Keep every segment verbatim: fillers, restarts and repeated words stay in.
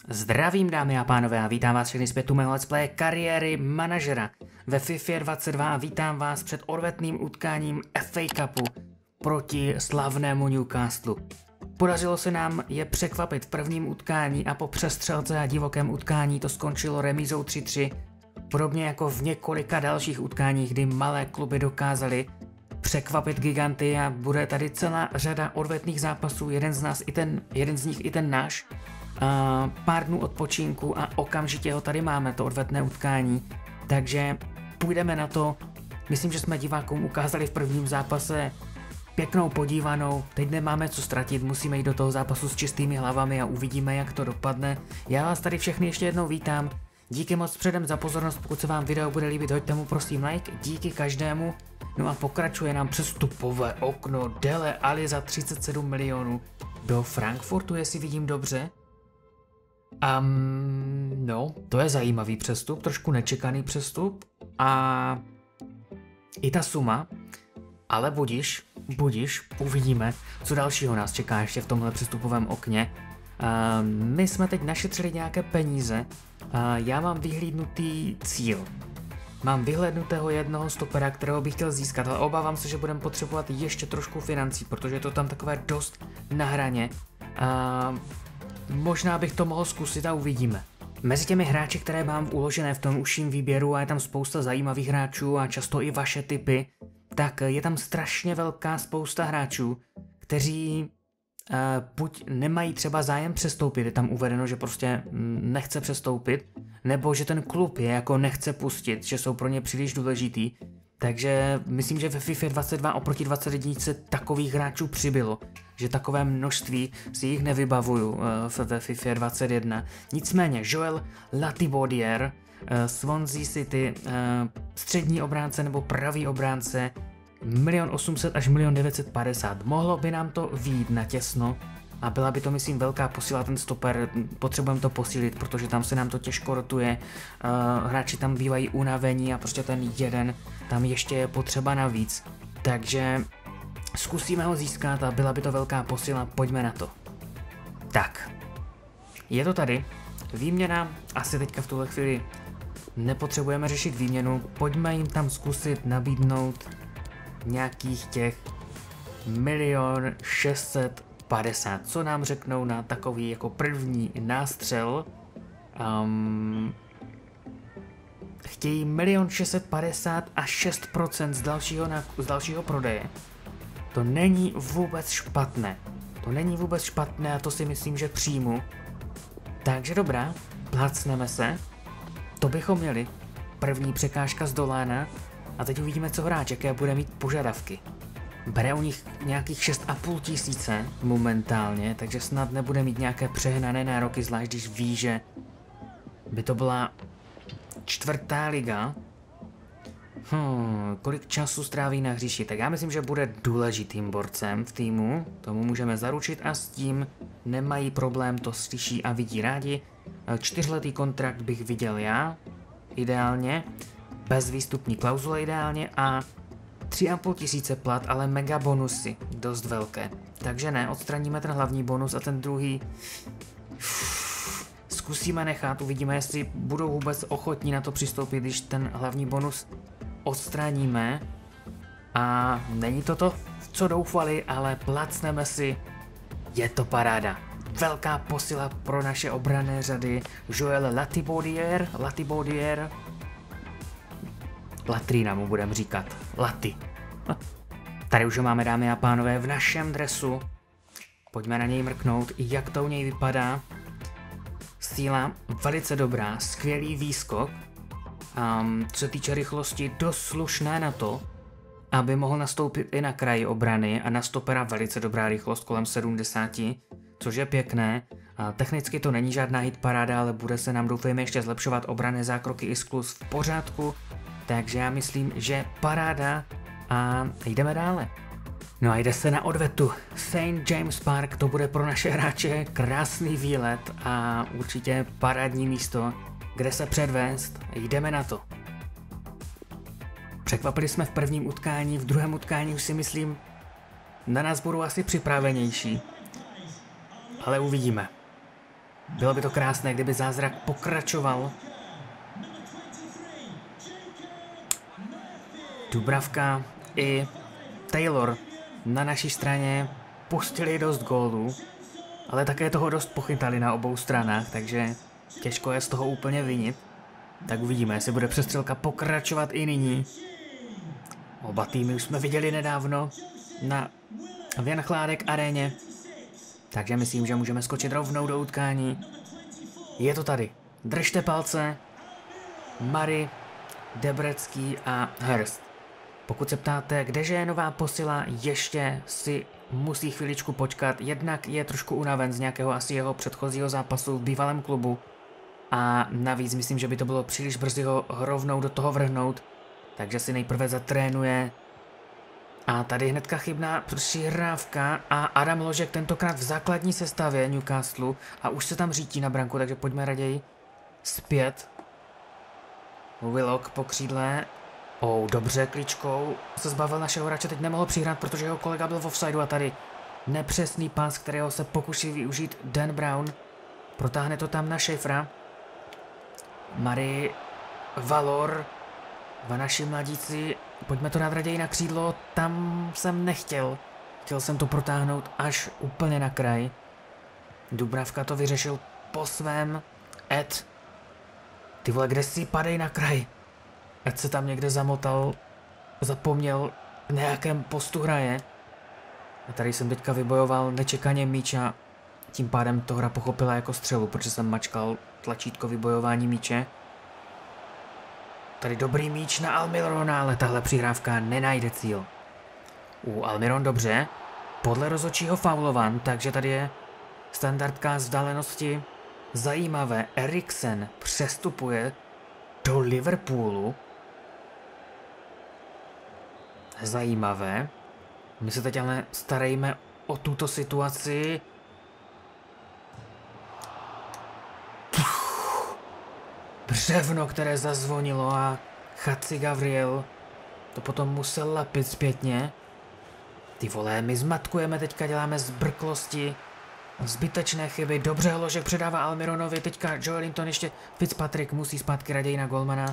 Zdravím dámy a pánové a vítám vás všechny zpět u mého let's play kariéry manažera ve FIFA dvacet dva a vítám vás před odvetným utkáním F A Cupu proti slavnému Newcastlu. Podařilo se nám je překvapit v prvním utkání a po přestřelce a divokém utkání to skončilo remízou tři tři, podobně jako v několika dalších utkáních, kdy malé kluby dokázaly překvapit giganty a bude tady celá řada odvetných zápasů, jeden z nás i ten, jeden z nich i ten náš. Uh, pár dnů odpočinku a okamžitě ho tady máme, to odvetné utkání, takže půjdeme na to. Myslím, že jsme divákům ukázali v prvním zápase pěknou podívanou, teď nemáme co ztratit, musíme jít do toho zápasu s čistými hlavami a uvidíme, jak to dopadne. Já vás tady všechny ještě jednou vítám, díky moc předem za pozornost, pokud se vám video bude líbit, hoďte mu prosím like, díky každému. No a pokračuje nám přestupové okno Dele Alli za třicet sedm milionů do Frankfurtu, jestli vidím dobře. Um, no, to je zajímavý přestup, trošku nečekaný přestup a i ta suma, ale budiš, budiš, uvidíme, co dalšího nás čeká ještě v tomhle přestupovém okně. Uh, my jsme teď našetřili nějaké peníze, uh, já mám vyhlídnutý cíl. Mám vyhlednutého jednoho stopera, kterého bych chtěl získat, ale obávám se, že budeme potřebovat ještě trošku financí, protože je to tam takové dost na hraně. Uh, Možná bych to mohl zkusit a uvidíme. Mezi těmi hráči, které mám uložené v tom užším výběru a je tam spousta zajímavých hráčů a často i vaše tipy, tak je tam strašně velká spousta hráčů, kteří uh, buď nemají třeba zájem přestoupit, je tam uvedeno, že prostě nechce přestoupit, nebo že ten klub je jako nechce pustit, že jsou pro ně příliš důležitý. Takže myslím, že ve FIFA dvacet dva oproti dvacet jedna takových hráčů přibylo, že takové množství si jich nevybavuju uh, ve FIFA dvacet jedna. Nicméně Joel Latibaudière, uh, Swansea City, uh, střední obránce nebo pravý obránce, milion osm set až milion devět set padesát. Mohlo by nám to vyjít na těsno a byla by to, myslím, velká posila ten stoper, potřebujeme to posílit, protože tam se nám to těžko rotuje, uh, hráči tam bývají unavení a prostě ten jeden tam ještě je potřeba navíc, takže zkusíme ho získat a byla by to velká posila, pojďme na to. Tak, je to tady, výměna, asi teďka v tuhle chvíli nepotřebujeme řešit výměnu, pojďme jim tam zkusit nabídnout nějakých těch milion šest set padesát, co nám řeknou na takový jako první nástřel. Um, chtějí milion šest set padesát a šest procent z dalšího, z dalšího prodeje. To není vůbec špatné. To není vůbec špatné a to si myslím, že přijmu. Takže dobrá, plácneme se. To bychom měli. První překážka z dolána. A teď uvidíme, co hráč, jaké bude mít požadavky. Bere u nich nějakých šest a půl tisíce momentálně, takže snad nebude mít nějaké přehnané nároky, zvlášť když ví, že by to byla čtvrtá liga. Hmm, kolik času stráví na hřišti, tak já myslím, že bude důležitým borcem v týmu, tomu můžeme zaručit a s tím nemají problém, to slyší a vidí rádi. Čtyřletý kontrakt bych viděl já, ideálně, bez výstupní klauzule ideálně a tři a půl tisíce plat, ale mega bonusy, dost velké. Takže ne, odstraníme ten hlavní bonus a ten druhý zkusíme nechat, uvidíme, jestli budou vůbec ochotní na to přistoupit, když ten hlavní bonus odstraníme. A není to to, co doufali, ale placneme si, je to paráda. Velká posila pro naše obranné řady, Joel Latibaudière, Latibaudière, Latrina mu budeme říkat, Laty. Tady už ho máme, dámy a pánové, v našem dresu. Pojďme na něj mrknout, jak to u něj vypadá. Síla velice dobrá, skvělý výskok. Um, co se týče rychlosti, dost slušné na to, aby mohl nastoupit i na kraji obrany a na stopera velice dobrá rychlost kolem sedmdesát, což je pěkné. A technicky to není žádná hitparáda, ale bude se nám, doufejme, ještě zlepšovat obranné zákroky i skluz v pořádku. Takže já myslím, že paráda a jdeme dále. No a jde se na odvetu. Saint James Park, to bude pro naše hráče krásný výlet a určitě parádní místo, kde se předvést. Jdeme na to. Překvapili jsme v prvním utkání, v druhém utkání už si myslím, na nás budou asi připravenější. Ale uvidíme. Bylo by to krásné, kdyby zázrak pokračoval. Dubravka i Taylor na naší straně pustili dost gólů, ale také toho dost pochytali na obou stranách, takže těžko je z toho úplně vinit. Tak uvidíme, jestli bude přestřelka pokračovat i nyní. Oba týmy už jsme viděli nedávno na Věnchládek aréně, takže myslím, že můžeme skočit rovnou do utkání. Je to tady. Držte palce. Murray, Debrecký a Hurst. Pokud se ptáte, kdeže je nová posila, ještě si musí chviličku počkat. Jednak je trošku unaven z nějakého asi jeho předchozího zápasu v bývalém klubu. A navíc myslím, že by to bylo příliš brzy ho rovnou do toho vrhnout. Takže si nejprve zatrénuje. A tady hnedka chybná přihrávka a Adam Ložek tentokrát v základní sestavě Newcastle a už se tam řítí na branku, takže pojďme raději zpět. Willock po křídle. Oh, dobře, kličkou se zbavil našeho hráče, teď nemohl přihrát, protože jeho kolega byl v offsideu a tady nepřesný pas, kterého se pokusí využít Dan Brown. Protáhne to tam na Schaeffera. Murray, Valor, dva naši mladíci, pojďme to dát raději na křídlo, tam jsem nechtěl. Chtěl jsem to protáhnout až úplně na kraj. Dubravka to vyřešil po svém. Ed. Ty vole, kde si padej na kraj? Ed se tam někde zamotal, zapomněl v nějakém postu hraje. A tady jsem teďka vybojoval nečekaně míč a tím pádem to hra pochopila jako střelu, protože jsem mačkal tlačítko vybojování míče. Tady dobrý míč na Almirona, ale tahle přihrávka nenajde cíl. U Almiron dobře, podle rozhodčího faulovan, takže tady je standardka z vzdálenosti. Zajímavé, Eriksen přestupuje do Liverpoolu. Zajímavé. My se teď ale starejme o tuto situaci. Břevno, které zazvonilo a Chatsi Gabriel to potom musel lapit zpětně. Ty vole, my zmatkujeme teďka, děláme zbrklosti, zbytečné chyby. Dobře, Ložek předává Almironovi, teďka Joelinton ještě Fitzpatrick musí zpátky raději na golmana.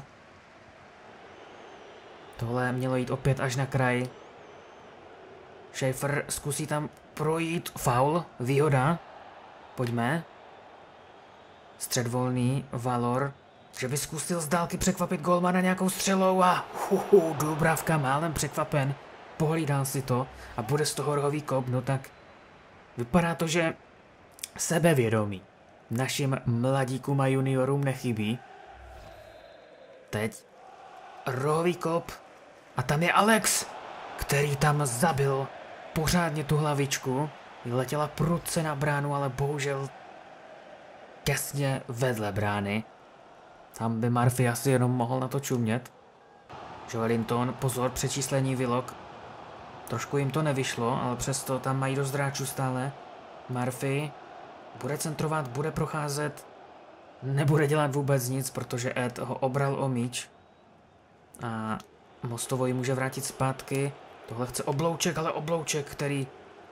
Tohle mělo jít opět až na kraj. Schaeffer zkusí tam projít, faul, výhoda. Pojďme. Střed volný, Valor. Že by zkusil z dálky překvapit golmana nějakou střelou a huhu, Dubravka málem překvapen. Pohlídal si to a bude z toho rohový kop, no tak vypadá to, že sebevědomí našim mladíkům a juniorům nechybí. Teď rohový kop a tam je Alex, který tam zabil pořádně tu hlavičku. Letěla prudce na bránu, ale bohužel těsně vedle brány. Tam by Murphy asi jenom mohl na to čumět. Joelinton, pozor, přečíslení Willock. Trošku jim to nevyšlo, ale přesto tam mají dost hráčů stále. Murphy bude centrovat, bude procházet. Nebude dělat vůbec nic, protože Ed ho obral o míč. A Mostovo ji může vrátit zpátky. Tohle chce oblouček, ale oblouček, který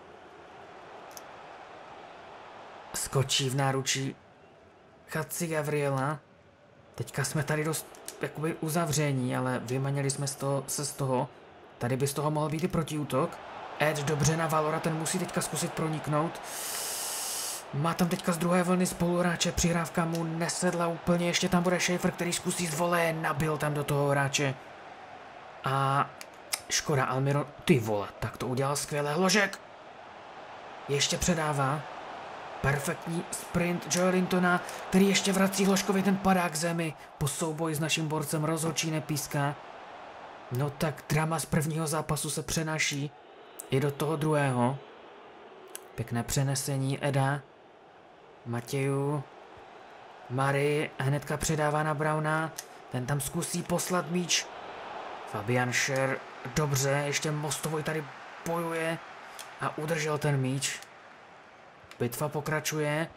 skočí v náručí Chatsi Gabriela. Teďka jsme tady dost jakoby uzavření, ale vymanili jsme z toho, se z toho. Tady by z toho mohl být i protiútok. Ed dobře na Valora, ten musí teďka zkusit proniknout. Má tam teďka z druhé vlny spoluhráče, přihrávka mu nesedla úplně, ještě tam bude Schaeffer, který zkusí z vole, nabil tam do toho hráče. A škoda, Almiron, ty vole, tak to udělal skvěle, Ložek. Ještě předává. Perfektní sprint Joelintona, který ještě vrací Hloškovi ten padák k zemi. Po souboji s naším borcem rozhodčí nepíská. No tak drama z prvního zápasu se přenáší i do toho druhého. Pěkné přenesení Eda. Matěju. Murray hnedka předává na Browna. Ten tam zkusí poslat míč. Fabian Schär, dobře, ještě Mostovoj tady bojuje a udržel ten míč. Bitva pokračuje.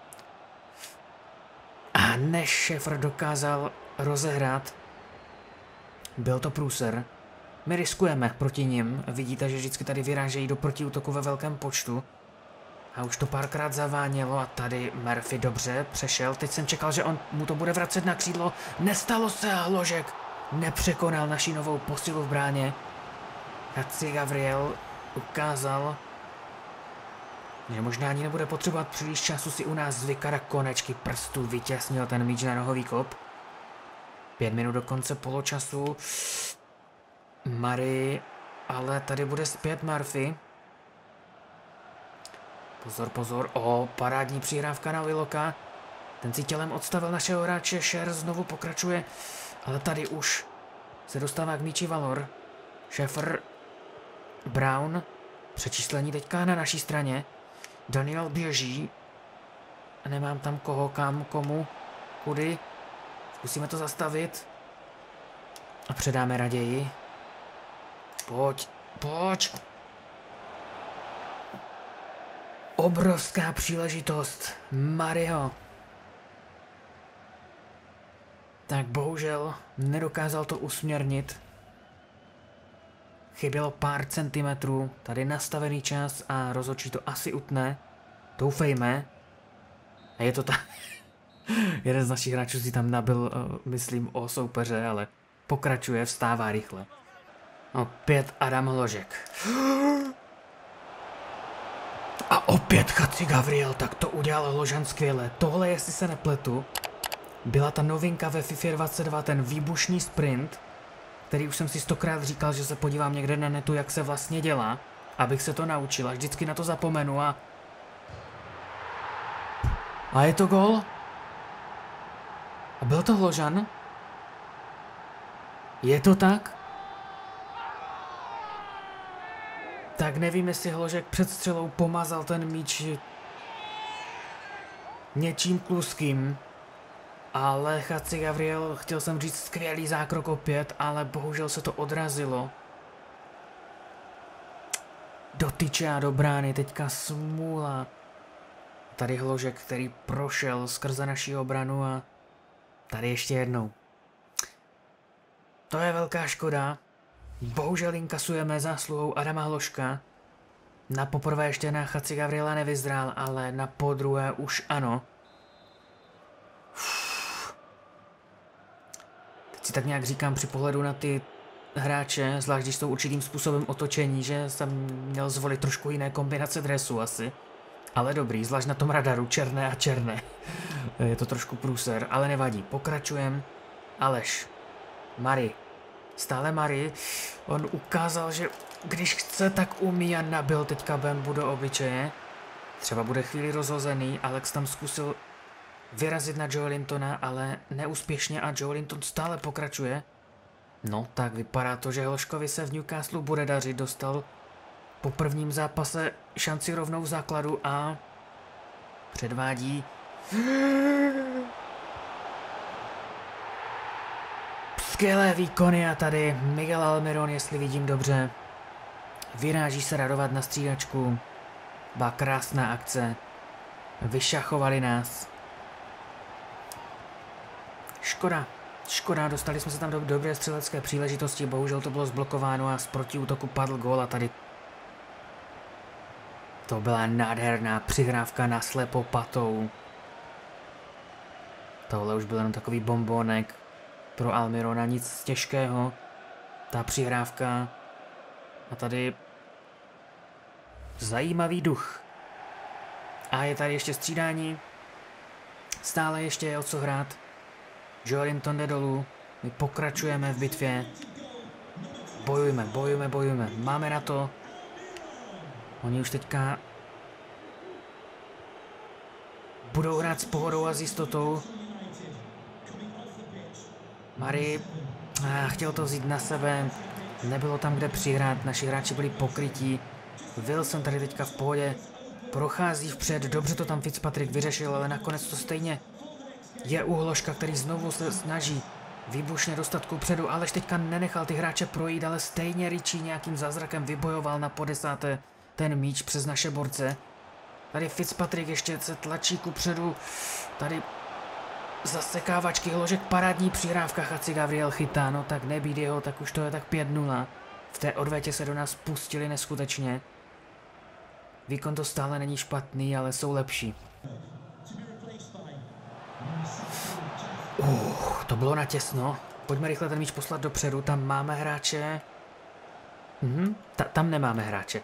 A než Schaeffer dokázal rozehrát, byl to průser. My riskujeme proti nim. Vidíte, že vždycky tady vyrážejí do protiútoku ve velkém počtu. A už to párkrát zavánělo a tady Murphy dobře přešel. Teď jsem čekal, že on mu to bude vracet na křídlo. Nestalo se a Hložek nepřekonal naši novou posilu v bráně. Hatzigabriel ukázal, že možná ani nebude potřebovat příliš času si u nás zvykat a konečky prstů vytěsnil ten míč na rohový kop. Pět minut do konce poločasu. Murray, ale tady bude zpět Murphy. Pozor, pozor, o, parádní přihrávka na Willocka. Ten si tělem odstavil našeho hráče, Sher znovu pokračuje, ale tady už se dostává k míči Valor. Šefer, Brown, přečíslení teďka na naší straně. Daniel běží. Nemám tam koho, kam, komu, kudy. Zkusíme to zastavit. A předáme raději. Pojď, pojď. Obrovská příležitost Murrayho. Tak bohužel nedokázal to usměrnit. Chybělo pár centimetrů, tady nastavený čas a rozhodčí to asi utne. Doufejme. A je to tak. Jeden z našich hráčů si tam nabil, uh, myslím, o soupeře, ale pokračuje, vstává rychle. Opět Adam Hložek. A opět Hatzigabriel, tak to udělal Hložan skvěle. Tohle, jestli se nepletu, byla ta novinka ve FIFA dvacet dva, ten výbušný sprint, který už jsem si stokrát říkal, že se podívám někde na netu, jak se vlastně dělá, abych se to naučil a vždycky na to zapomenu a... A je to gól? A byl to Hložan? Je to tak? Tak nevím, jestli Hložek před střelou pomazal ten míč něčím kluským, ale Hatzigabriel, chtěl jsem říct skvělý zákrok opět, ale bohužel se to odrazilo. Do tyče a do brány, teďka smůla. Tady Hložek, který prošel skrze naši obranu a tady ještě jednou. To je velká škoda. Bohužel inkasujeme zásluhou Adama Hložka. Na poprvé ještě na Hatzigabriela nevyzrál, ale na podruhé už ano. Teď si tak nějak říkám při pohledu na ty hráče, zvlášť když jsou určitým způsobem otočení, že jsem měl zvolit trošku jiné kombinace dresu asi. Ale dobrý, zvlášť na tom radaru, černé a černé. Je to trošku průser, ale nevadí, pokračujem. Aleš, Murray. Stále Murray, on ukázal, že když chce, tak umí a nabil teďka Bambu do obličeje. Třeba bude chvíli rozhozený, Alex tam zkusil vyrazit na Joelintona, ale neúspěšně a Joelinton stále pokračuje. No, tak vypadá to, že Hložkovi se v Newcastle bude dařit, dostal po prvním zápase šanci rovnou v základu a předvádí... Skvělé výkony a tady Miguel Almiron, jestli vidím dobře, vyráží se radovat na střídačku. Byla krásná akce. Vyšachovali nás. Škoda. Škoda, dostali jsme se tam do dobré střelecké příležitosti, bohužel to bylo zblokováno a z protiútoku padl gól a tady... To byla nádherná přihrávka na slepo patou. Tohle už byl jenom takový bombonek pro Almirona, nic těžkého. Ta přihrávka. A tady zajímavý duch. A je tady ještě střídání. Stále ještě je o co hrát. Joelinton jde dolů. My pokračujeme v bitvě. Bojujeme, bojujeme, bojujeme. Máme na to. Oni už teďka budou hrát s pohodou a s jistotou. Murray ah, chtěl to vzít na sebe, nebylo tam kde přihrát, naši hráči byli pokrytí. Wilson tady teďka v pohodě prochází vpřed, dobře to tam Fitzpatrick vyřešil, ale nakonec to stejně je u Hložka, který znovu se snaží výbušně dostat ku předu, Aleš teďka nenechal ty hráče projít, ale stejně Richie nějakým zázrakem vybojoval na podesáté ten míč přes naše borce. Tady Fitzpatrick ještě se tlačí ku předu, tady zasekávačky, Hložek parádní přihrávka, Hatzigabriel chytá, no tak nebýt jeho, tak už to je tak pět nula. V té odvetě se do nás pustili neskutečně. Výkon to stále není špatný, ale jsou lepší. Uh, to bylo natěsno. Pojďme rychle ten míč poslat dopředu, tam máme hráče. Mhm, ta, tam nemáme hráče.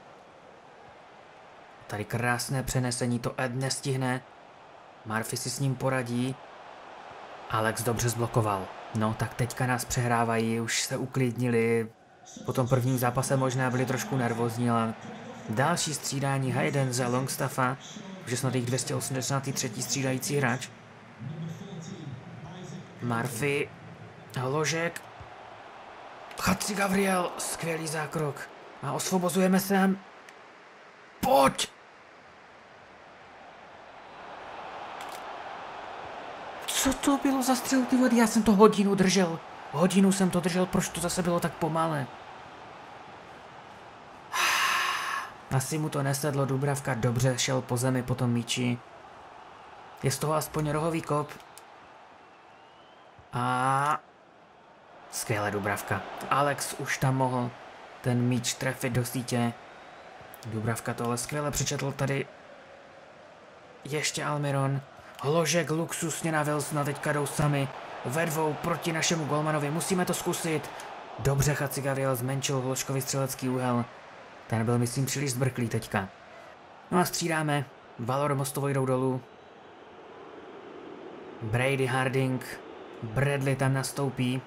Tady krásné přenesení, to Ed nestihne. Murphy si s ním poradí. Alex dobře zblokoval. No, tak teďka nás přehrávají, už se uklidnili. Po tom prvním zápase možná byli trošku nervózní, ale další střídání Hayden za Longstaffa, už je snad jich dvě stě osmdesát tři střídající hráč. Murphy, Hložek, Hatzigabriel, skvělý zákrok. A osvobozujeme se. Pojď! Co to bylo za střel, ty vody? Já jsem to hodinu držel. Hodinu jsem to držel, proč to zase bylo tak pomalé? Asi mu to nesedlo, Dubravka dobře šel po zemi po tom míči. Je z toho aspoň rohový kop. A... skvělé Dubravka. Alex už tam mohl ten míč trefit do sítě. Dubravka tohle skvěle přečetl tady. Ještě Almiron. Hložek luxusně na Wilsona, teďka jdou sami. Ve dvou proti našemu golmanovi, musíme to zkusit. Dobře, Hatzigabriel zmenšil Hložkovi střelecký úhel. Ten byl, myslím, příliš zbrklý teďka. No a střídáme. Valor Mostovo jdou dolů. Brady, Harding, Bradley tam nastoupí.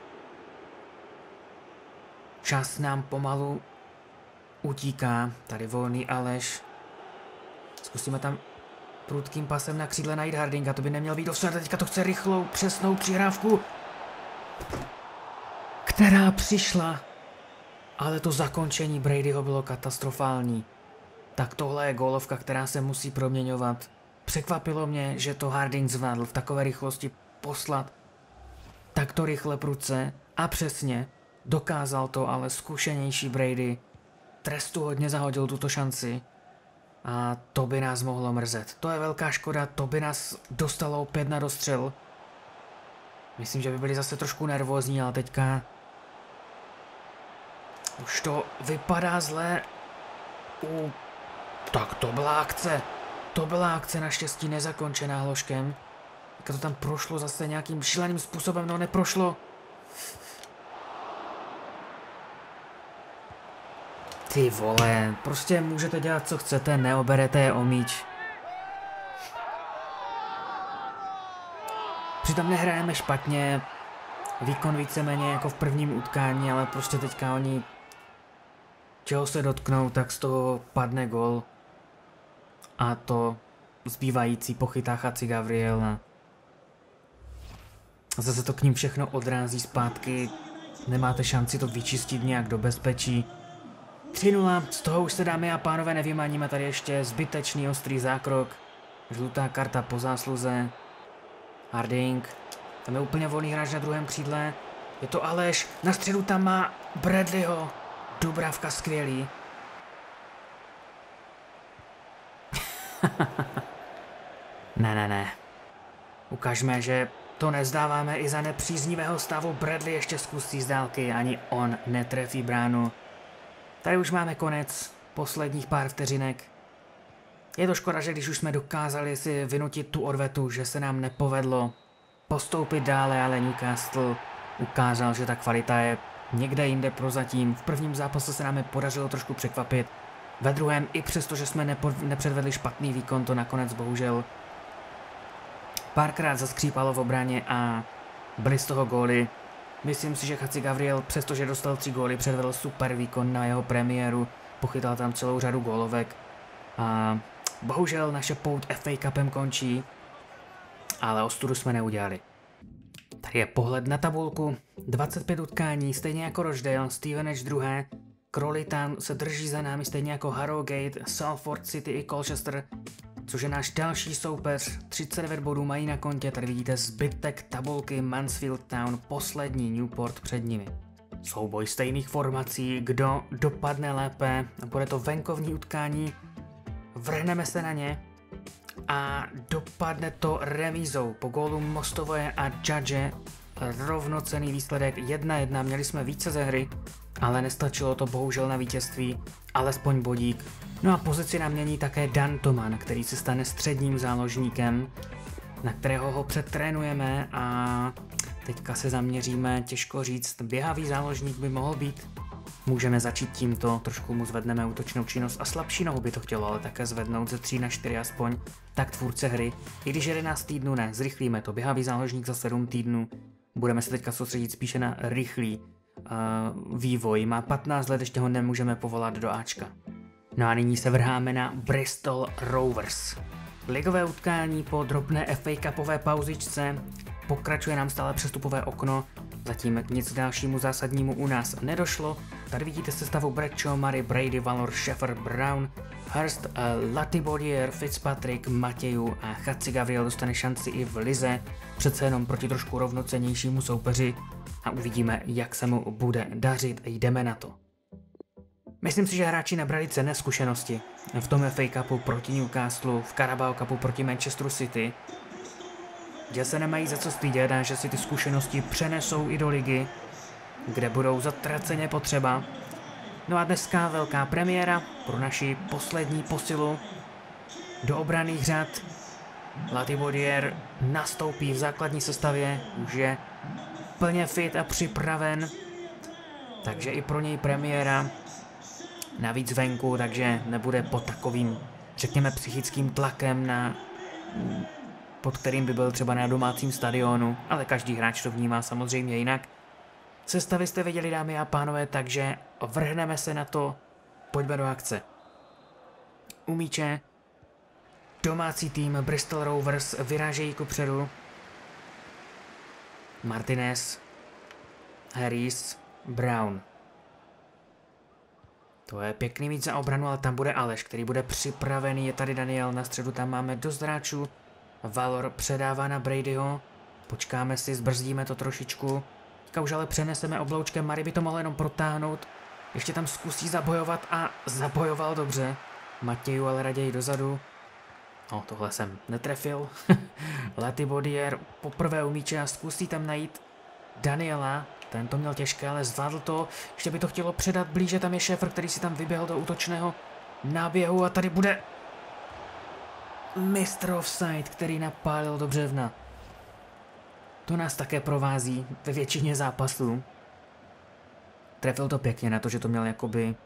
Čas nám pomalu utíká. Tady volný Aleš. Zkusíme tam prudkým pasem na křídle najít Hardinga, to by neměl být offside, teďka to chce rychlou, přesnou přihrávku, která přišla, ale to zakončení Bradyho bylo katastrofální. Tak tohle je gólovka, která se musí proměňovat. Překvapilo mě, že to Harding zvládl v takové rychlosti poslat takto rychle prudce a přesně. Dokázal to, ale zkušenější Brady trestu hodně zahodil tuto šanci. A to by nás mohlo mrzet. To je velká škoda, to by nás dostalo opět na dostřel. Myslím, že by byli zase trošku nervózní, ale teďka už to vypadá zle. U... Tak to byla akce. To byla akce naštěstí nezakončená Hložkem. Teďka to tam prošlo zase nějakým šíleným způsobem, no neprošlo. Ty vole, prostě můžete dělat, co chcete, neoberete je o míč. Přitom nehrajeme špatně, výkon víceméně jako v prvním utkání, ale prostě teďka oni čeho se dotknou, tak z toho padne gol. A to zbývající pochytá Hatzigabriel a zase to k ním všechno odrází zpátky, nemáte šanci to vyčistit nějak do bezpečí. tři nula, z toho už se, dámy a pánové, nevymáníme, tady ještě zbytečný ostrý zákrok. Žlutá karta po zásluze. Harding. Tam je úplně volný hráč na druhém křídle. Je to Aleš, na středu tam má Bradleyho. Dubravka skvělý. ne, ne, ne. Ukažme, že to nezdáváme i za nepříznivého stavu. Bradley ještě zkusí z dálky, ani on netrefí bránu. Tady už máme konec, posledních pár vteřinek. Je to škoda, že když už jsme dokázali si vynutit tu odvetu, že se nám nepovedlo postoupit dále, ale Newcastle ukázal, že ta kvalita je někde jinde prozatím. V prvním zápase se nám je podařilo trošku překvapit. Ve druhém, i přesto, že jsme nepředvedli špatný výkon, to nakonec bohužel párkrát zaskřípalo v obraně a byly z toho góly. Myslím si, že Hatzigabriel, přestože dostal tři góly, předvedl super výkon na jeho premiéru, pochytal tam celou řadu gólovek a bohužel naše pouť F A Cupem končí, ale ostudu jsme neudělali. Tady je pohled na tabulku, dvacet pět utkání, stejně jako Rochdale, Stevenage druhé, Crawley tam se drží za námi stejně jako Harrogate, Salford City i Colchester, což je náš další soupeř, třicet devět bodů mají na kontě, tady vidíte zbytek tabulky, Mansfield Town, poslední, Newport před nimi. Souboj stejných formací, kdo dopadne lépe, bude to venkovní utkání, vrhneme se na ně a dopadne to remízou po gólu Mostovoje a Judge, rovnocenný výsledek jedna jedna, měli jsme více ze hry, ale nestačilo to bohužel na vítězství, alespoň bodík. No a pozici nám mění také Dan Toman, který se stane středním záložníkem, na kterého ho přetrénujeme a teďka se zaměříme, těžko říct, běhavý záložník by mohl být. Můžeme začít tímto, trošku mu zvedneme útočnou činnost a slabší nohu by to chtělo, ale také zvednout ze tří na čtyři aspoň, tak tvůrce hry. I když jedenáct týdnů ne, zrychlíme to, běhavý záložník za sedm týdnů. Budeme se teďka soustředit spíše na rychlý uh, vývoj, má patnáct let, ještě ho nemůžeme povolat do Ačka. No a nyní se vrháme na Bristol Rovers. Ligové utkání po drobné F A Cupové pauzičce, pokračuje nám stále přestupové okno, zatím k nic dalšímu zásadnímu u nás nedošlo. Tady vidíte sestavu Bradshaw, Murray, Brady, Valor, Sheffer, Brown, Hurst, uh, Latibodier, Fitzpatrick, Matěju a Chatsi Gabriel dostane šanci i v lize, přece jenom proti trošku rovnocennějšímu soupeři a uvidíme, jak se mu bude dařit a jdeme na to. Myslím si, že hráči nabrali cenné zkušenosti v tom F A Cupu proti Newcastle, v Carabao Cupu proti Manchesteru City, že se nemají za co stydět a že si ty zkušenosti přenesou i do ligy, kde budou zatraceně potřeba. No a dneska velká premiéra pro naši poslední posilu do obranných řad. Latibodier nastoupí v základní sestavě, už je plně fit a připraven, takže i pro něj premiéra. Navíc venku, takže nebude pod takovým, řekněme, psychickým tlakem, na, pod kterým by byl třeba na domácím stadionu, ale každý hráč to vnímá samozřejmě jinak. Sestavy jste viděli, dámy a pánové, takže vrhneme se na to, pojďme do akce. U míče domácí tým Bristol Rovers vyrážejí kupředu. Martinez, Harris, Brown. To je pěkný mít za obranu, ale tam bude Aleš, který bude připravený, je tady Daniel, na středu tam máme dost hráčů. Valor předává na Bradyho, počkáme si, zbrzdíme to trošičku. Teďka už ale přeneseme obloučkem, Murray by to mohl jenom protáhnout. Ještě tam zkusí zabojovat a zabojoval dobře. Matěju ale raději dozadu. No, tohle jsem netrefil. Latibodier poprvé u míče a zkusí tam najít Daniela. Ten to měl těžké, ale zvládl to. Ještě by to chtělo předat blíže, tam je Sheffer, který si tam vyběhl do útočného náběhu a tady bude mistr offside, který napálil do břevna. To nás také provází ve většině zápasů. Trefil to pěkně na to, že to měl jakoby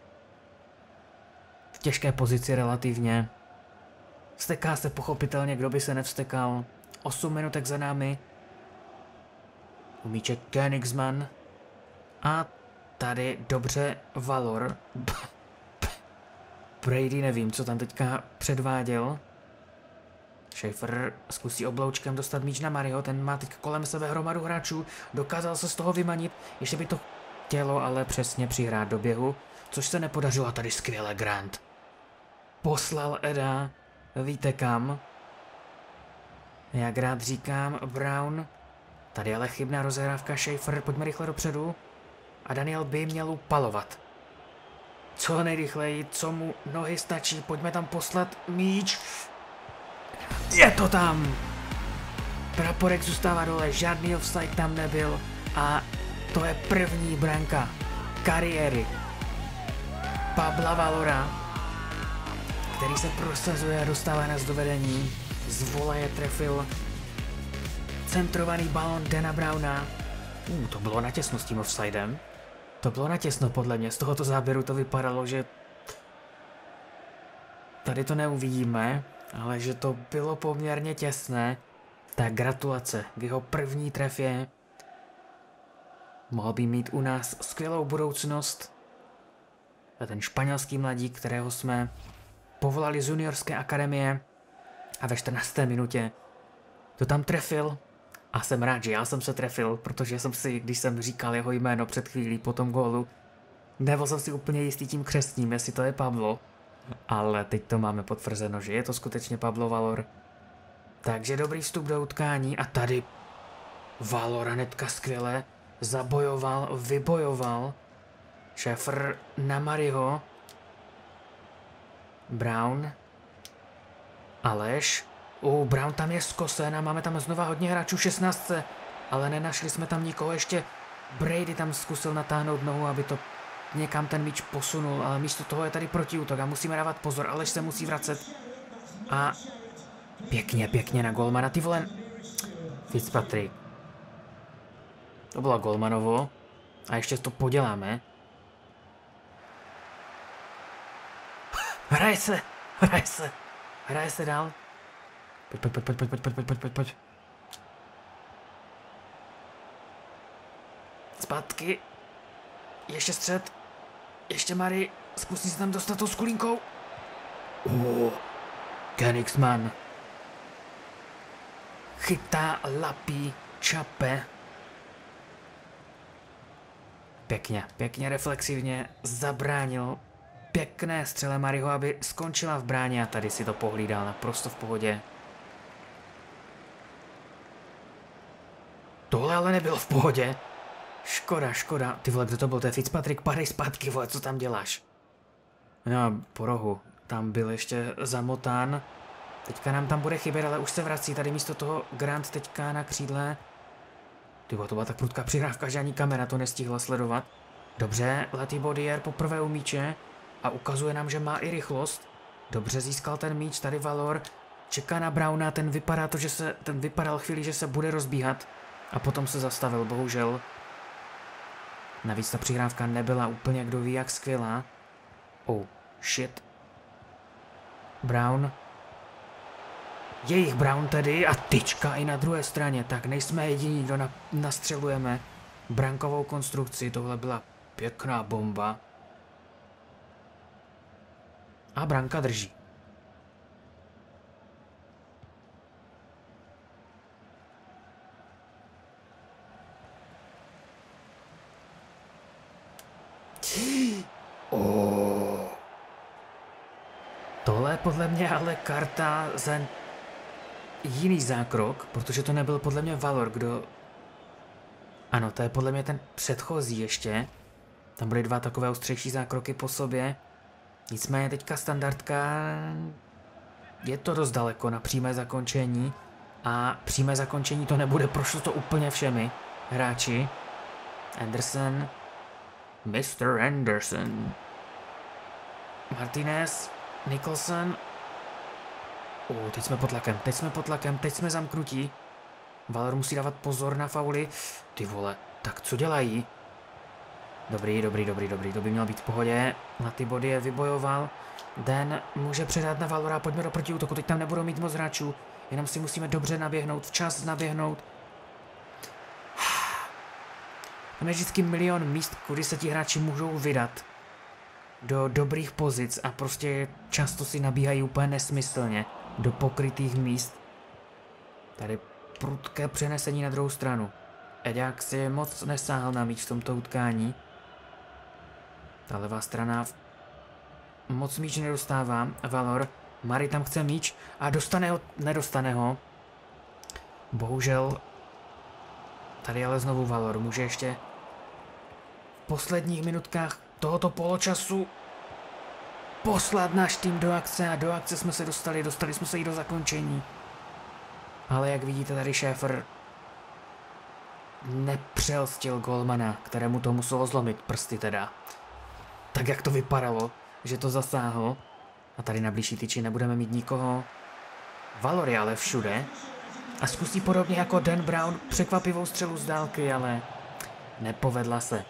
v těžké pozici relativně. Vsteká se pochopitelně, kdo by se nevstekal. osm minutek za námi. Umíček Königsmann. A tady dobře Valor. Brady nevím, co tam teďka předváděl. Schaefer zkusí obloučkem dostat míč na Murrayho, ten má teď kolem sebe hromadu hráčů, dokázal se z toho vymanit, ještě by to chtělo ale přesně přihrát do běhu, což se nepodařilo a tady skvěle Grant. Poslal Eda, víte kam. Jak rád říkám, Brown. Tady ale chybná rozehrávka, Schaefer, pojďme rychle dopředu. A Daniel by měl upalovat. Co nejrychleji, co mu nohy stačí, pojďme tam poslat míč. Je to tam! Praporek zůstává dole, žádný offside tam nebyl a to je první branka kariéry Pabla Valora, který se prosazuje a dostává nás do vedení. Z voleje trefil centrovaný balon Dana Browna. Uh, to bylo natěsno s tím offsidem. To bylo natěsno podle mě, z tohoto záběru to vypadalo, že tady to neuvidíme, ale že to bylo poměrně těsné. Tak gratulace k jeho první trefě. Mohl by mít u nás skvělou budoucnost. A ten španělský mladík, kterého jsme povolali z juniorské akademie a ve čtrnácté minutě to tam trefil. A jsem rád, že já jsem se trefil, protože jsem si, když jsem říkal jeho jméno před chvílí po tom gólu, nebyl jsem si úplně jistý tím křestním, jestli to je Pablo. Ale teď to máme potvrzeno, že je to skutečně Pablo Valor. Takže dobrý vstup do utkání a tady Valor hnedka skvěle zabojoval, vybojoval. Schaefer na Murrayho. Brown. Aleš. U Brown tam je zkosen a máme tam znova hodně hráčů v šestnáctce, ale nenašli jsme tam nikoho ještě. Brady tam zkusil natáhnout nohu, aby to někam ten míč posunul, ale místo toho je tady protiútok a musíme dávat pozor, Aleš se musí vracet. A pěkně, pěkně na golmana, ty vole. Fitzpatrick. To bylo golmanovo. A ještě to poděláme. Hraje se, hraje se, hraje se dál. Pojď, pojď, pojď, pojď, pojď, pojď, pojď, pojď, pojď. Zpátky. Ještě střed. Ještě Mari. Zkusí se tam dostat tou skulínkou. Uh, Königsmann. Chytá, lapí, čape. Pěkně, pěkně reflexivně zabránil pěkné střele Mariho, aby skončila v bráně a tady si to pohlídal naprosto v pohodě. Tohle ale nebylo v pohodě. Škoda, škoda. Ty vole, kdo to byl? To je Fitzpatrick, padej zpátky, vole, co tam děláš? No, po rohu. Tam byl ještě zamotán. Teďka nám tam bude chybět, ale už se vrací. Tady místo toho Grant teďka na křídle. Ty vole, to byla tak prudká přihrávka, že ani kamera to nestihla sledovat. Dobře, Letty Bodier poprvé u míče a ukazuje nám, že má i rychlost. Dobře získal ten míč, tady Valor. Čeká na Browna, ten vypadá to, že se, ten vypadal chvíli, že se bude rozbíhat. A potom se zastavil, bohužel. Navíc ta přihrávka nebyla úplně kdo ví jak skvělá. Oh, shit. Brown. Jejich Brown tedy a tyčka i na druhé straně. Tak nejsme jediní, kdo na, nastřelujeme brankovou konstrukci. Tohle byla pěkná bomba. A branka drží. Oh. Tohle je podle mě ale karta za jiný zákrok, protože to nebyl podle mě Valor, kdo... Ano, to je podle mě ten předchozí ještě. Tam byly dva takové ostřejší zákroky po sobě. Nicméně teďka standardka... Je to dost daleko na přímé zakončení. A přímé zakončení to nebude, prošlo to úplně všemi hráči. Anderson... mister Anderson. Martinez, Nicholson. Uh, teď jsme pod tlakem, teď jsme pod tlakem, teď jsme zamknutí. Valor musí dávat pozor na fauly. Ty vole, tak co dělají? Dobrý, dobrý, dobrý, dobrý, to by mělo být v pohodě. Na ty body je vybojoval. Den může předat na Valora, pojďme do protiútoku, teď tam nebudou mít moc hráčů. Jenom si musíme dobře naběhnout, včas naběhnout. Tam je vždycky milion míst, kudy se ti hráči můžou vydat do dobrých pozic a prostě často si nabíhají úplně nesmyslně do pokrytých míst. Tady prudké přenesení na druhou stranu. Eďák si moc nesáhl na míč v tomto utkání. Ta levá strana moc míč nedostává. Valor, Mari tam chce míč a dostane ho, nedostane ho. Bohužel. Tady ale znovu Valor může ještě v posledních minutkách tohoto poločasu poslat náš tým do akce a do akce jsme se dostali, dostali jsme se i do zakončení. Ale jak vidíte, tady Schäfer nepřelstil golmana, kterému to muselo zlomit prsty teda. Tak jak to vypadalo, že to zasáhlo. A tady na blížší tyči nebudeme mít nikoho. Valor je ale všude. A zkusí podobně jako Dan Brown překvapivou střelu z dálky, ale nepovedla se.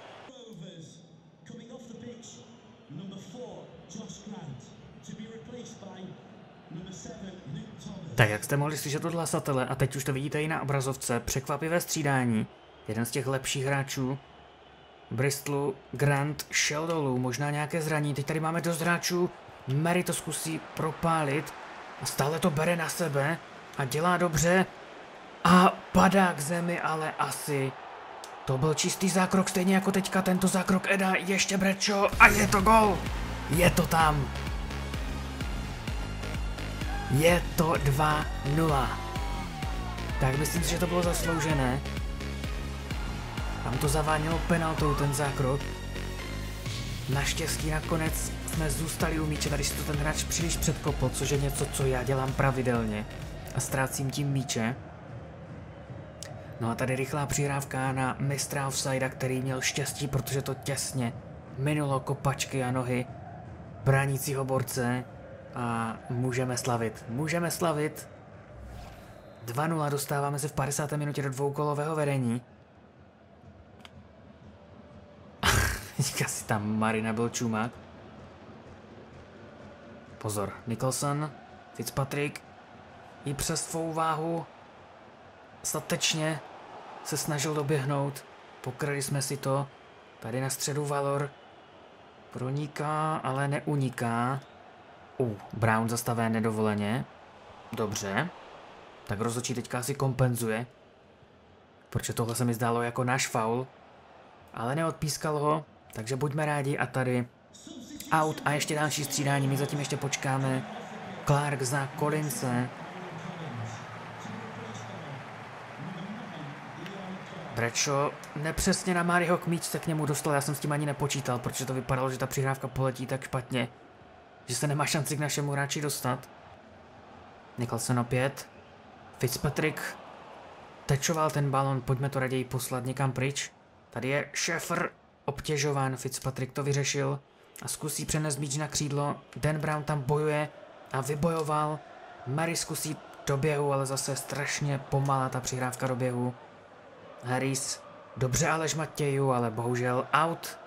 Tak jak jste mohli slyšet od hlasatele, a teď už to vidíte i na obrazovce, překvapivé střídání. Jeden z těch lepších hráčů Bristolu, Grant, šel dolů, možná nějaké zraní. Teď tady máme dost hráčů, Mary to zkusí propálit a stále to bere na sebe a dělá dobře. A padá k zemi, ale asi to byl čistý zákrok, stejně jako teďka tento zákrok Eda, ještě Brečo a je to gol! Je to tam! Je to dva nula. Tak myslím si, že to bylo zasloužené. Tam to zavánilo penaltou ten zákrok. Naštěstí nakonec jsme zůstali u míče, tady si to ten hráč příliš předkopl, což je něco, co já dělám pravidelně. A ztrácím tím míče. No a tady rychlá přihrávka na mistra offsida, který měl štěstí, protože to těsně minulo kopačky a nohy bránícího borce a můžeme slavit. Můžeme slavit. dva nula, dostáváme se v padesáté minutě do dvoukolového vedení. Teďka si tam Marina byl čumák. Pozor, Nicholson, Fitzpatrick i přes svou váhu statečně se snažil doběhnout. Pokryli jsme si to. Tady na středu Valor proniká, ale neuniká. Uh, Brown zastavé nedovoleně. Dobře. Tak rozhodčí teďka asi kompenzuje. Protože tohle se mi zdálo jako náš faul. Ale neodpískal ho, takže buďme rádi a tady out a ještě další střídání, my zatím ještě počkáme. Clark za Collinse. Bradshaw nepřesně na Maryho míč se k němu dostal, já jsem s tím ani nepočítal, protože to vypadalo, že ta přihrávka poletí tak špatně, že se nemá šanci k našemu hráči dostat. Nicholson opět. Fitzpatrick tečoval ten balon, pojďme to raději poslat někam pryč. Tady je Schäfer obtěžován, Fitzpatrick to vyřešil a zkusí přenést míč na křídlo. Dan Brown tam bojuje a vybojoval. Mary zkusí do běhu, ale zase strašně pomalá ta přihrávka do běhu. Harris, dobře Aleš Matěju, ale bohužel out.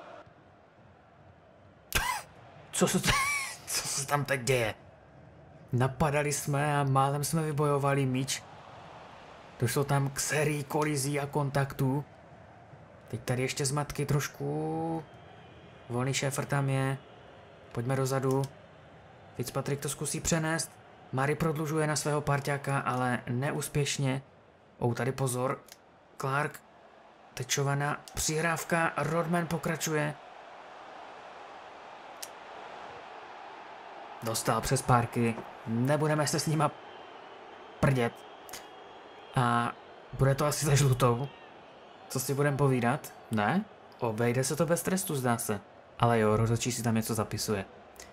Co se, co se tam teď děje? Napadali jsme a málem jsme vybojovali míč. Došlo tam k sérii kolizí a kontaktů. Teď tady ještě zmatky trošku. Volný Schäfer tam je. Pojďme dozadu. Fitzpatrick to zkusí přenést. Mary prodlužuje na svého parťáka, ale neúspěšně. Oh, tady pozor. Clark. Tečovaná přihrávka. Rodman pokračuje. Dostal přes párky. Nebudeme se s nima prdět. A bude to asi za žlutou. Co si budeme povídat? Ne? Obejde se to bez trestu, zdá se. Ale jo, rozhodčí si tam něco zapisuje.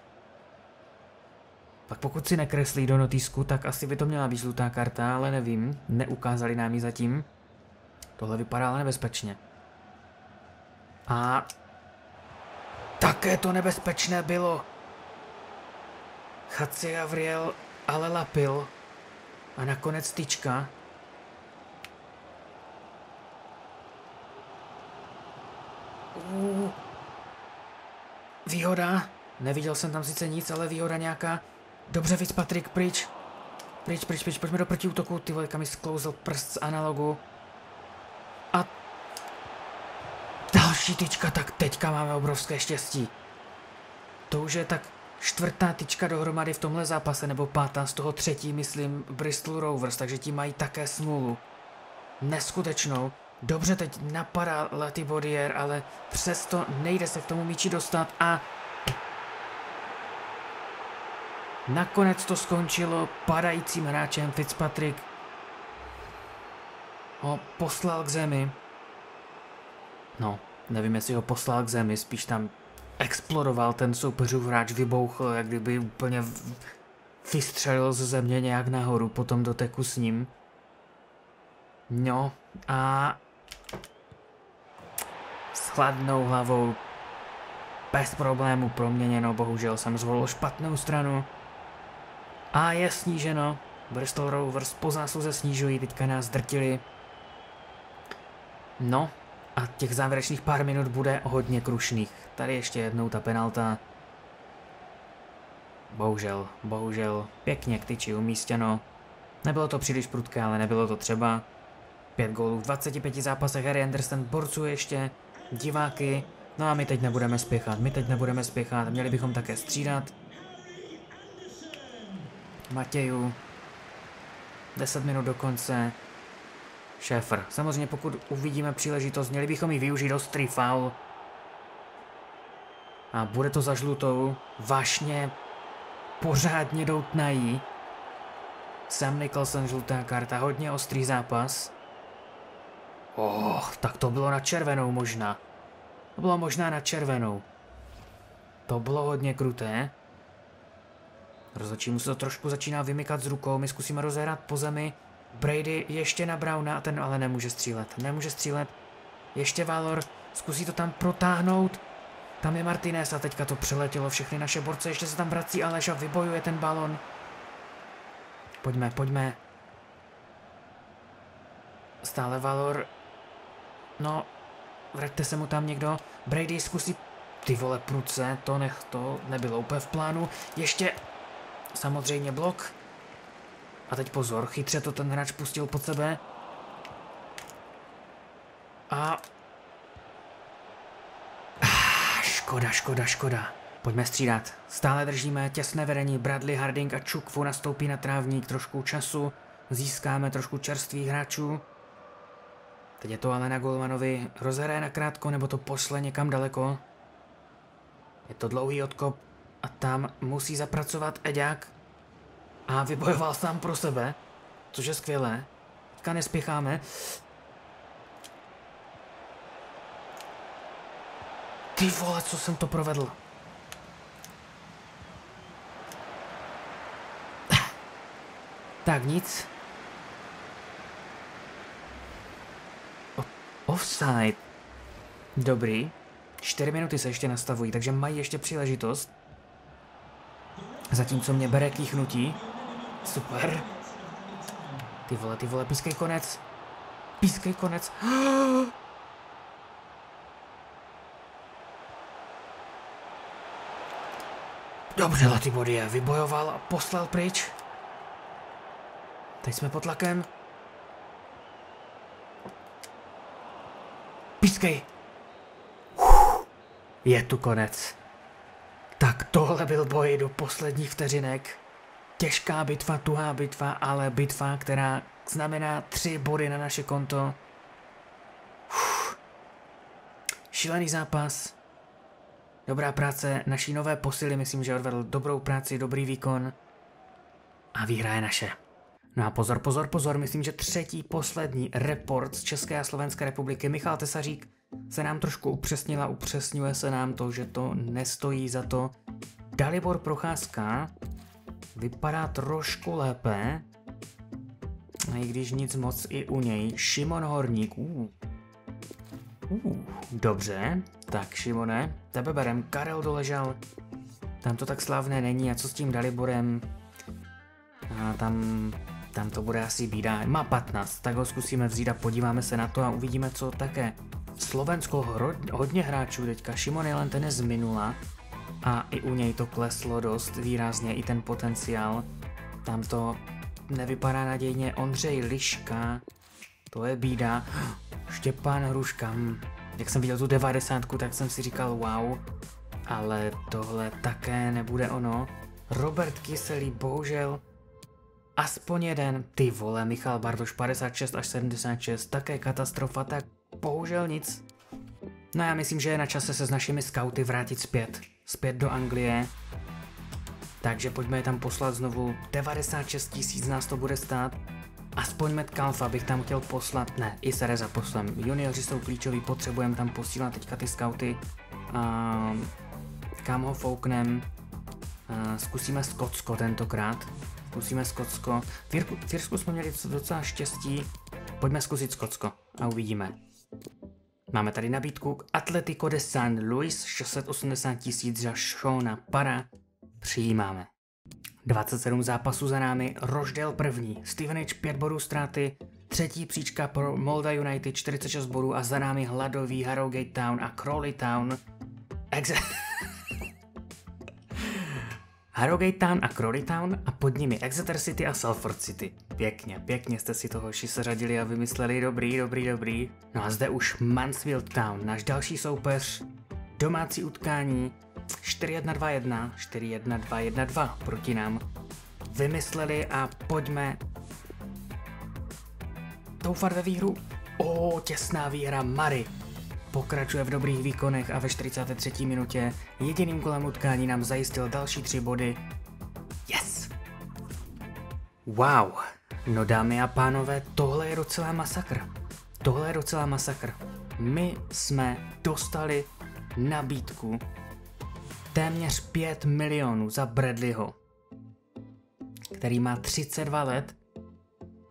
Tak pokud si nekreslí do notýsku, tak asi by to měla být žlutá karta, ale nevím. Neukázali nám ji zatím. Tohle vypadá ale nebezpečně. A také to nebezpečné bylo. Chatsi Gabriel ale lapil. A nakonec tyčka. Uh, výhoda. Neviděl jsem tam sice nic, ale výhoda nějaká. Dobře, Fitzpatrick, pryč. Pryč, pryč, pryč, pojďme do protiútoku. Ty vole, kam mi sklouzl prst z analogu. A další tyčka, tak teďka máme obrovské štěstí. To už je tak čtvrtá tyčka dohromady v tomhle zápase, nebo pátá, z toho třetí, myslím, Bristol Rovers, takže ti mají také smůlu. Neskutečnou. Dobře, teď napadá Latibodier, ale přesto nejde se k tomu míči dostat a nakonec to skončilo padajícím hráčem. Fitzpatrick ho poslal k zemi. No, nevím, jestli ho poslal k zemi, spíš tam explodoval ten soupeřův hráč, vybouchl, jak kdyby úplně vystřelil ze země nějak nahoru, potom doteku s ním. No a s chladnou hlavou bez problémů proměněno, bohužel jsem zvolil špatnou stranu. A je sníženo. Bristol Rovers po zásluze snižují, teďka nás drtili. No a těch závěrečných pár minut bude hodně krušných. Tady ještě jednou ta penalta. Bohužel, bohužel, pěkně k tyči umístěno. Nebylo to příliš prudké, ale nebylo to třeba. Pět gólů v dvaceti pěti zápasech, Harry Anderson borcuje ještě diváky. No a my teď nebudeme spěchat, my teď nebudeme spěchat, měli bychom také střídat. Matěju. deset minut do konce. Schäfer. Samozřejmě pokud uvidíme příležitost, měli bychom ji využít, ostrý faul. A bude to za žlutou. Vášně pořádně doutnají. Sam Nicholson, žlutá karta, hodně ostrý zápas. Oh, tak to bylo na červenou možná. To bylo možná na červenou. To bylo hodně kruté. Rozhodčí mu se to trošku začíná vymykat z rukou, my zkusíme rozehrát po zemi. Brady ještě na Browna, ten ale nemůže střílet, nemůže střílet. Ještě Valor, zkusí to tam protáhnout. Tam je Martinez a teďka to přeletělo všechny naše borce, ještě se tam vrací Aleš a vybojuje ten balon. Pojďme, pojďme. Stále Valor. No, vraťte se mu tam někdo. Brady zkusí, ty vole, pruce, to nech, to nebylo úplně v plánu. Ještě, samozřejmě blok. A teď pozor, chytře to ten hráč pustil pod sebe. A... Ah, škoda, škoda, škoda. Pojďme střídat. Stále držíme těsné vedení. Bradley, Harding a Čukwu nastoupí na trávník. Trošku času. Získáme trošku čerstvých hráčů. Teď je to ale na golmanovi. Rozhraje nakrátko, nebo to posle někam daleko. Je to dlouhý odkop. A tam musí zapracovat Eďák. A vybojoval sám pro sebe. Což je skvělé. Teďka nespěcháme. Ty vole, co jsem to provedl. Tak nic. O, offside. Dobrý. Čtyři minuty se ještě nastavují, takže mají ještě příležitost. Zatímco mě bere kýchnutí. Super. Ty vole, ty vole, pískej konec. Pískej konec. Dobře, Latibodie vybojoval a poslal pryč. Teď jsme pod tlakem. Pískej. Je tu konec. Tak tohle byl boj do posledních vteřinek. Těžká bitva, tuhá bitva, ale bitva, která znamená tři body na naše konto. Uf. Šílený zápas. Dobrá práce naší nové posily, myslím, že odvedl dobrou práci, dobrý výkon. A výhra je naše. No a pozor, pozor, pozor, myslím, že třetí poslední report z České a Slovenské republiky. Michal Tesařík se nám trošku upřesnila, upřesňuje se nám to, že to nestojí za to. Dalibor Procházka vypadá trošku lépe, i když nic moc i u něj. Šimon Horník, uh. Uh, dobře, tak Šimone, tebe berem. Karel Doležal, tam to tak slavné není, a co s tím Daliborem? A tam, tam to bude asi bída. Má patnáct, tak ho zkusíme vzít a podíváme se na to a uvidíme, co také. Slovensko hro, hodně hráčů teďka, Šimon Jelen ten je z minula a i u něj to kleslo dost výrazně, i ten potenciál. Tam to nevypadá nadějně. Ondřej Liška, to je bída. Štěpán Hruška, jak jsem viděl tu devadesátku, tak jsem si říkal wow, ale tohle také nebude ono. Robert Kyselý, bohužel aspoň jeden. Ty vole, Michal Bartoš padesát šest až sedmdesát šest, také katastrofa, tak bohužel nic. No já myslím, že je na čase se s našimi skauty vrátit zpět, zpět do Anglie. Takže pojďme je tam poslat znovu, devadesát šest tisíc nás to bude stát. Aspoň Metcalfa bych tam chtěl poslat, ne, i Sereza poslem. Junioři jsou klíčoví, potřebujeme tam posílat teďka ty skauty. Uh, kam ho fouknem? Uh, zkusíme Skotsko tentokrát. Zkusíme Skotsko. V Irsku jsme měli docela štěstí. Pojďme zkusit Skotsko a uvidíme. Máme tady nabídku Atletico de Saint Louis, šest set osmdesát tisíc za Shona Para. Přijímáme. dvacet sedm zápasů za námi, Rochdale první, Stevenage pět bodů ztráty, třetí příčka pro Molda United čtyřicet šest bodů a za námi hladový Harrogate Town a Crawley Town. Exe... Harrogate Town a Crawley Town a pod nimi Exeter City a Salford City. Pěkně, pěkně jste si to hoši seřadili a vymysleli, dobrý, dobrý, dobrý. No a zde už Mansfield Town, náš další soupeř, domácí utkání, čtyři jedna dva jedna, čtyři jedna dva jedna dva proti nám vymysleli a pojďme doufat ve výhru. O, těsná výhra. Murray pokračuje v dobrých výkonech a ve čtyřicáté třetí minutě jediným kolem utkání nám zajistil další tři body. Yes! Wow! No dámy a pánové, tohle je docela masakr. Tohle je docela masakr. My jsme dostali nabídku téměř pět milionů za Bradleyho, který má třicet dva let.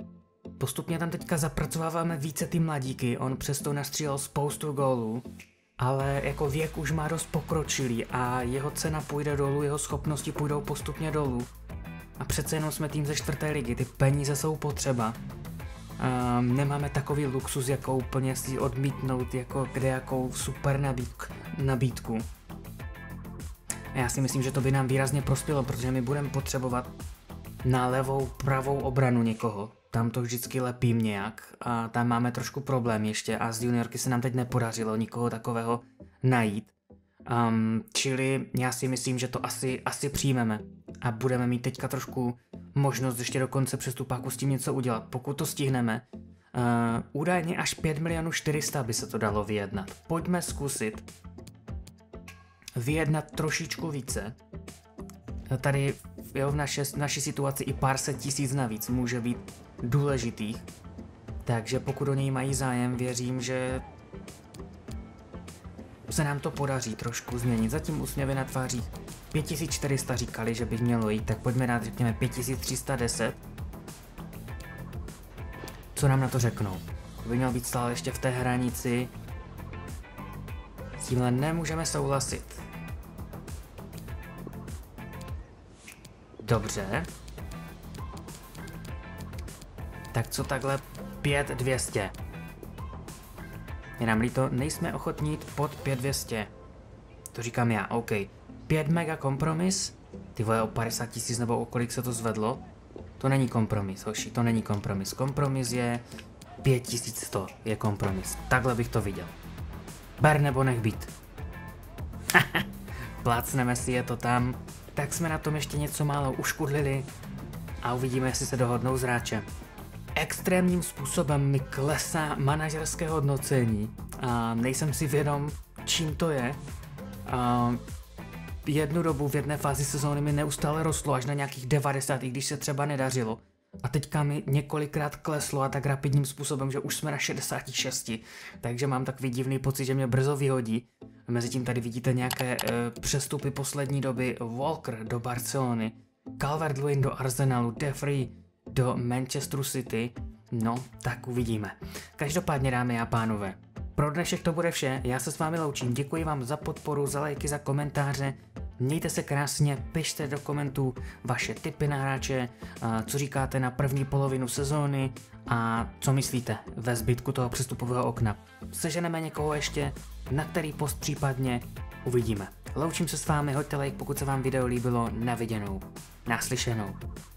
Postupně tam teďka zapracováváme více ty mladíky, on přesto nastřílel spoustu gólů. ale jako věk už má dost pokročilý a jeho cena půjde dolů, jeho schopnosti půjdou postupně dolů. A přece jenom jsme tým ze čtvrté ligy, ty peníze jsou potřeba. Um, nemáme takový luxus, jako úplně si odmítnout jako kdejakou super nabídk, nabídku. A já si myslím, že to by nám výrazně prospělo, protože my budeme potřebovat na levou, pravou obranu někoho. Tam to vždycky lepí nějak a tam máme trošku problém ještě a z juniorky se nám teď nepodařilo nikoho takového najít. Um, čili já si myslím, že to asi, asi přijmeme a budeme mít teďka trošku možnost ještě do konce přestupáku s tím něco udělat. Pokud to stihneme, uh, údajně až pět milionů čtyři sta by se to dalo vyjednat. Pojďme zkusit vyjednat trošičku více. Tady jo, v naše, naší situaci i pár set tisíc navíc může být důležitých. Takže pokud o něj mají zájem, věřím, že se nám to podaří trošku změnit. Zatím úsměvy na tvářích pět tisíc čtyři sta říkali, že by mělo jít, tak pojďme dát řekněme pět tisíc tři sta deset. Co nám na to řeknou? To by mělo být stále ještě v té hranici. S tímhle nemůžeme souhlasit. Dobře. Tak co takhle pět dvě stě. Je nám líto, nejsme ochotní jít pod pět dvě stě. To říkám já, OK. pět mega kompromis? Ty vole, o padesát tisíc nebo o kolik se to zvedlo? To není kompromis, hoši, to není kompromis. Kompromis je pět tisíc sto, je kompromis. Takhle bych to viděl. Ber nebo nech být. Plácneme si, je to tam. Tak jsme na tom ještě něco málo uškudlili a uvidíme, jestli se dohodnou s hráčem. Extrémním způsobem mi klesá manažerské hodnocení a nejsem si vědom, čím to je. A jednu dobu v jedné fázi sezóny mi neustále rostlo až na nějakých devadesát, i když se třeba nedařilo. A teďka mi několikrát kleslo a tak rapidním způsobem, že už jsme na šedesáti šesti, takže mám takový divný pocit, že mě brzo vyhodí. Mezitím tady vidíte nějaké uh, přestupy poslední doby. Walker do Barcelony, Calvert-Lewin do Arsenalu, De Vrij do Manchesteru City. No, tak uvidíme. Každopádně, dámy a pánové, pro dnešek to bude vše, já se s vámi loučím, děkuji vám za podporu, za lajky, za komentáře, mějte se krásně, pište do komentů vaše tipy na hráče, co říkáte na první polovinu sezóny a co myslíte ve zbytku toho přestupového okna. Seženeme někoho ještě, na který post případně, uvidíme. Loučím se s vámi, hoďte like, pokud se vám video líbilo, na viděnou, naslyšenou.